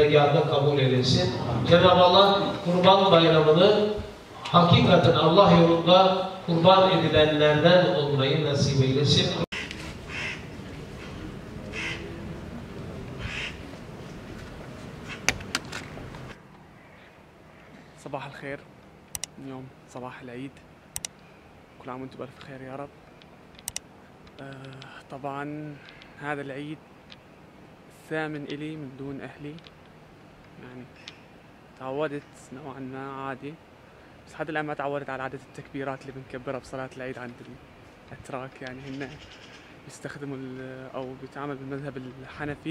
dergâhında kabul eylesin. Cenab-ı Allah Kurban Bayramı'nı hakikaten Allah yolunda kurban edilenlerden olmayı nasip eylesin. صباح الخير. اليوم صباح العيد، كل عام وانتم بألف خير يا رب. طبعا هذا العيد الثامن إلي من دون أهلي، يعني تعودت نوعا ما عادي، بس لحد الآن ما تعودت على عدد التكبيرات اللي بنكبرها بصلاة العيد عند الأتراك. يعني هن بيستخدموا أو بيتعامل بالمذهب الحنفي،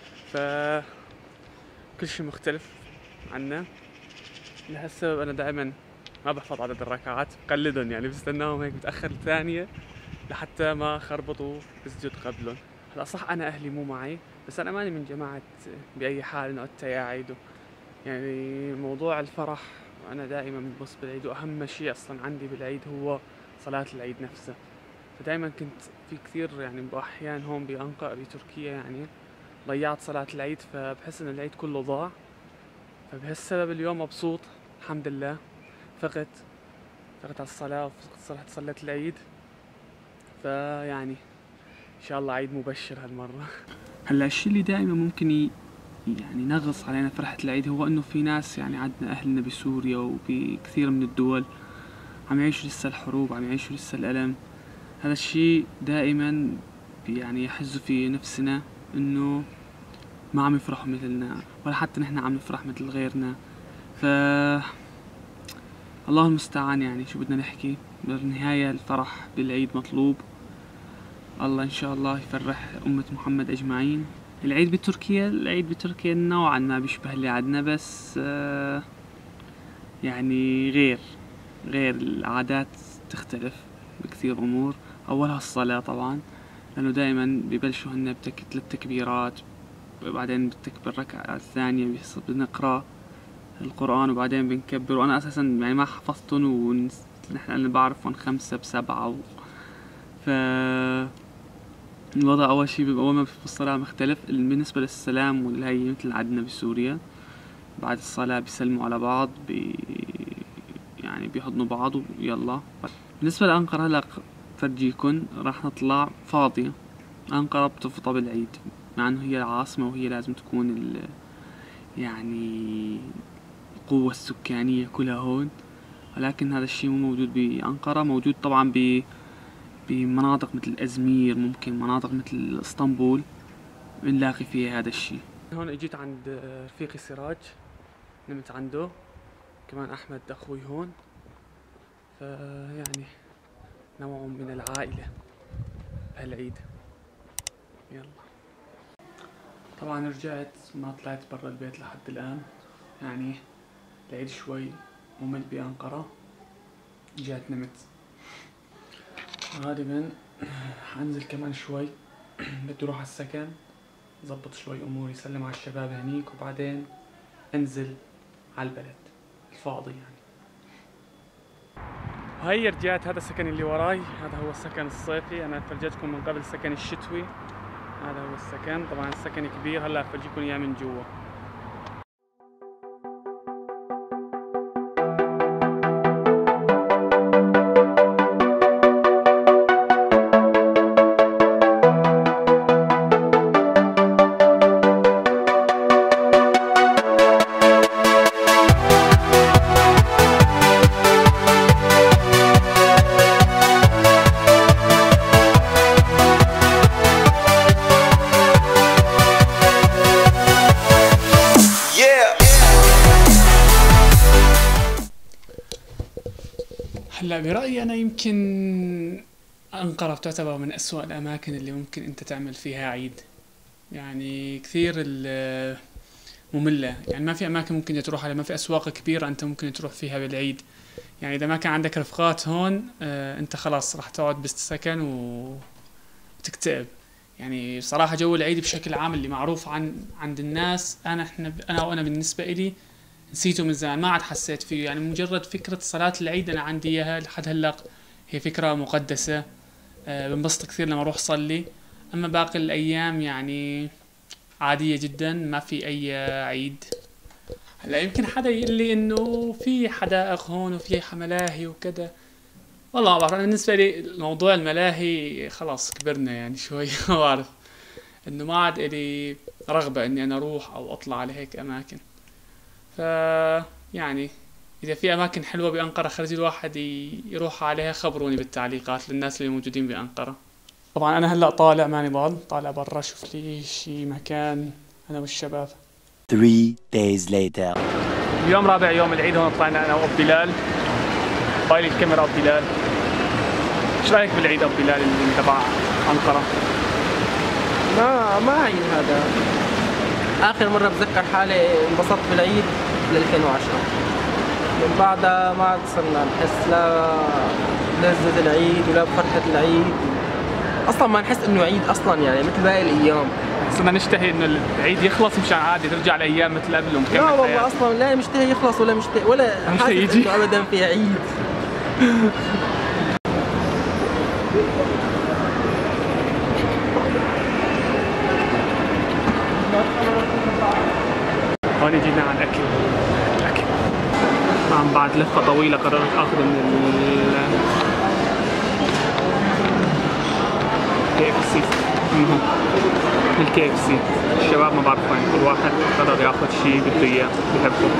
فكل شيء مختلف عنا. لهالسبب أنا دائما ما بحفظ عدد الركعات، بقلدهم، يعني بستناهم هيك بتأخر ثانية لحتى ما خربطوا بسجد قبلهم. هلا صح أنا أهلي مو معي، بس أنا ماني من جماعة بأي حال إنه التياعيد، يعني موضوع الفرح أنا دائما ببص بالعيد، وأهم شيء أصلا عندي بالعيد هو صلاة العيد نفسها. فدائما كنت في كثير يعني بأحيان هون بأنقرة بتركيا يعني ضيعت صلاة العيد، فبحس إن العيد كله ضاع. فبهالسبب اليوم مبسوط الحمد لله، فقت على الصلاة صليت العيد، فيعني إن شاء الله عيد مبشر هالمرة. هلا الشيء اللي دائما ممكن يعني نغص علينا فرحة العيد هو إنه في ناس، يعني عندنا أهلنا بسوريا وبكثير من الدول عم يعيشوا لسه الحروب، عم يعيشوا لسه الألم. هذا الشيء دائما يعني يحز في نفسنا إنه ما عم يفرحوا مثلنا، ولا حتى نحن عم نفرح مثل غيرنا. ف الله المستعان، يعني شو بدنا نحكي، بالنهاية الفرح بالعيد مطلوب. الله إن شاء الله يفرح أمة محمد أجمعين. العيد بتركيا نوعا ما بيشبه اللي عندنا، بس يعني غير العادات تختلف بكثير أمور. أولها الصلاة طبعا، لأنه دائما ببلشوا هن ثلاث تكبيرات، وبعدين بالتكبير الركعة الثانية بنقرأ القرآن، وبعدين بنكبر. وأنا أساسا يعني ما حفظتهم، ونحن أنا بعرفهم 5 ب7 الوضع أول شي أول ما في الصلاة مختلف. بالنسبة للسلام والهي مثل عندنا بسوريا، بعد الصلاة بيسلموا على بعض، يعني بيحضنوا بعض ويلا. بالنسبة لأنقرة هلا فرجيكن راح نطلع فاضية. أنقرة بتفضى بالعيد، مع أنه هي العاصمة وهي لازم تكون يعني القوة السكانية كلها هون، ولكن هذا الشيء مو موجود بأنقرة. موجود طبعا بمناطق مثل أزمير، ممكن مناطق مثل اسطنبول بنلاقي فيها هذا الشيء. هون اجيت عند رفيقي سراج، نمت عنده، كمان أحمد أخوي هون، فيعني نوع من العائلة بهالعيد. يلا طبعا رجعت، ما طلعت برا البيت لحد الآن، يعني العيد شوي ممل بأنقرة. رجعت نمت، غالبا حنزل كمان شوي بدي اروح على السكن، ظبط شوي اموري، سلم على الشباب هنيك، وبعدين انزل على البلد الفاضي يعني. وهي رجعت، هذا السكن اللي وراي، هذا هو السكن الصيفي. انا فرجيتكم من قبل السكن الشتوي، هذا هو السكن. طبعا السكن كبير، هلا فرجيكم اياه من جوا. هلا برأيي أنا يمكن أنقرة تعتبر من أسوأ الأماكن اللي ممكن أنت تعمل فيها عيد، يعني كثير مملة. يعني ما في أماكن ممكن تروح عليها، ما في أسواق كبيرة أنت ممكن تروح فيها بالعيد. يعني إذا ما كان عندك رفقات هون أنت خلاص راح تقعد بالسكن وتكتئب. يعني صراحة جو العيد بشكل عام اللي معروف عند الناس، أنا بالنسبة إلي نسيته من زمان، ما عاد حسيت فيه. يعني مجرد فكرة صلاة العيد أنا عندي إياها لحد هلأ، هي فكرة مقدسة، بنبسط كثير لما أروح صلي. أما باقي الأيام يعني عادية جدا، ما في أي عيد. هلا يمكن حدا يقول لي إنه في حدائق هون وفي ملاهي وكذا. والله ما بعرف، أنا بالنسبة لي موضوع الملاهي خلاص كبرنا يعني شوي. ما بعرف إنه ما عاد إلي رغبة إني أنا أروح أو أطلع على هيك أماكن. ف يعني إذا في أماكن حلوة بأنقرة خرج الواحد يروح عليها خبروني بالتعليقات للناس اللي موجودين بأنقرة. طبعا أنا هلأ طالع ماني ضال، طالع برا شوف لي شي مكان أنا والشباب. 3 days later. اليوم رابع يوم العيد، هون طلعنا أنا وأبو بلال. بايلي الكاميرا أبو بلال. إيش رأيك بالعيد أبو بلال اللي تبع أنقرة؟ ما عيد هذا. آخر مرة بتذكر حالي انبسطت بالعيد 2010. من بعدها ما عاد صرنا نحس لا بلذة العيد ولا بفرحة العيد. أصلا ما نحس إنه عيد أصلا، يعني مثل باقي الأيام. صرنا نشتهي إنه العيد يخلص مشان عادي ترجع الأيام مثل قبل ونكمل لا والله حياتنا. أصلا لا مشتهي يخلص ولا مشتهي ولا حاسس يجي. إنه أبدا في عيد. هون جينا على الأكل. عم بعد لفة طويلة قررت آخذ من KFC. من KFC. الشباب ما بعرف وين، كل واحد قرر ياخذ شيء بده إياه بحبه.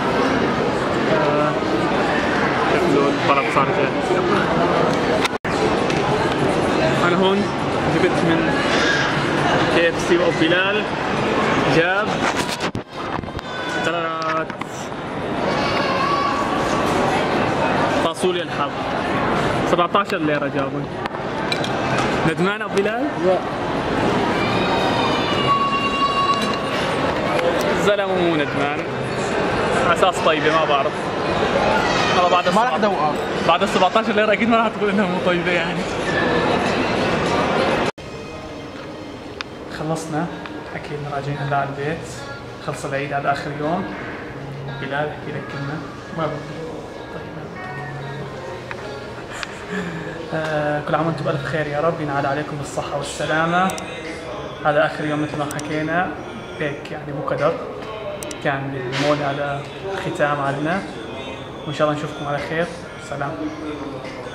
شكله الطلب صار جاهز. أنا هون جبت من KFC وأبو بلال جاب 3 فاصوليا الحب 17 ليرة جابون. ندمان أبو بلال؟ لا الزلمة مو ندمان، أساس طيبة ما بعرف. والله بعد ما راح دوقها. بعد ال 17 ليرة أكيد ما راح تقول إنها مو طيبة يعني. خلصنا أكيد راجعين هلا على البيت. خلص العيد، هذا آخر يوم. بلال احكي لك كلمة. كل عام وانتم بألف خير يا رب، ينعاد عليكم بالصحة والسلامة. هذا آخر يوم مثل ما حكينا، هيك يعني مو قدر، كان بالمول هذا ختام عنا، وإن شاء الله نشوفكم على خير. سلام.